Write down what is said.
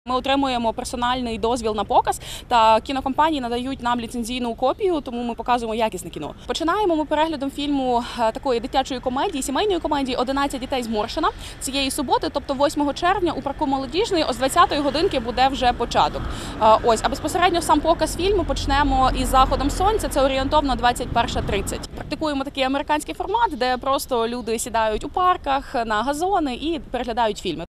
Ми отримуємо персональний дозвіл на показ, та кінокомпанії надають нам ліцензійну копію, тому ми показуємо якісне кіно. Починаємо ми переглядом фільму такої дитячої комедії, сімейної комедії «11 дітей зморшена» цієї суботи, тобто 8 червня у парку Молодіжний о 20-ї годинки буде вже початок. А безпосередньо сам показ фільму почнемо із заходом сонця, це орієнтовно 21:30. Практикуємо такий американський формат, де просто люди сідають у парках, на газони і переглядають фільми.